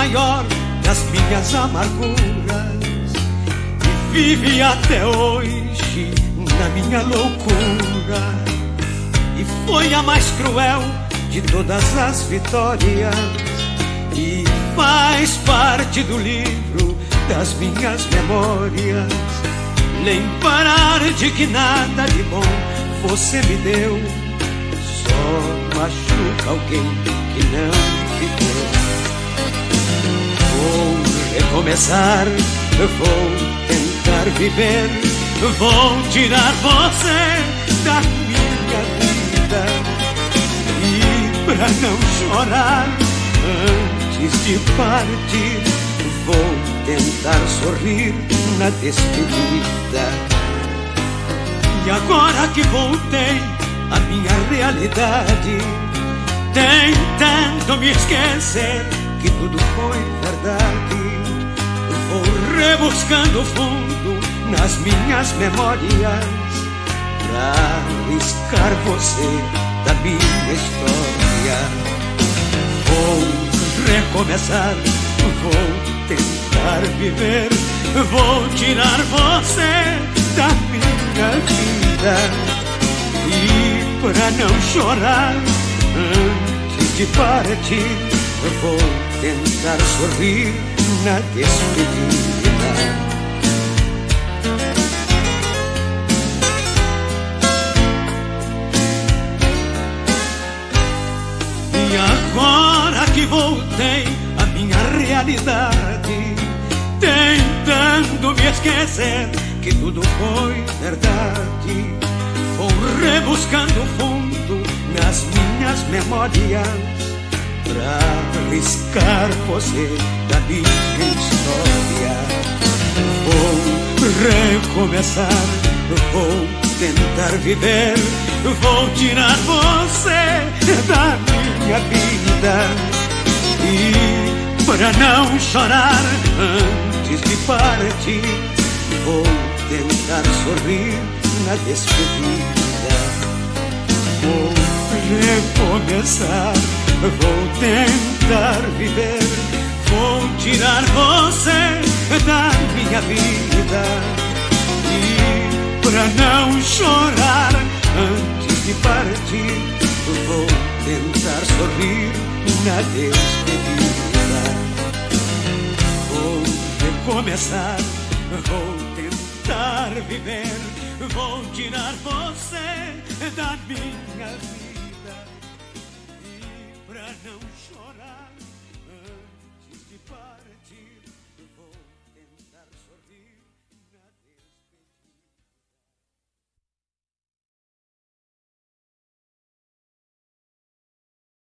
maior das minhas amarguras e vive até hoje na minha loucura. E foi a mais cruel de todas as vitórias e faz parte do livro das minhas memórias. Lembrar de que nada de bom você me deu só machuca alguém que não viveu. Vou recomeçar, vou tentar viver, vou tirar você da minha vida. E pra não chorar antes de partir, vou tentar sorrir na despedida. E agora que voltei à minha realidade, tentando me esquecer que tudo foi verdade, vou rebuscando fundo nas minhas memórias pra riscar você da minha história. Vou recomeçar, vou tentar viver, vou tirar você da minha vida. E pra não chorar antes de partir, vou tentar sorrir na despedida. E agora que voltei à minha realidade, tentando me esquecer que tudo foi verdade, vou rebuscando fundo nas minhas memórias pra riscar você da minha história. Vou recomeçar, vou tentar viver, vou tirar você da minha vida. E pra não chorar antes de partir, vou tentar sorrir na despedida. Vou recomeçar, vou tentar viver, vou tirar você da minha vida. E pra não chorar antes de partir, vou tentar sorrir na despedida. Vou recomeçar, vou tentar viver, vou tirar você da minha vida. E pra não chorar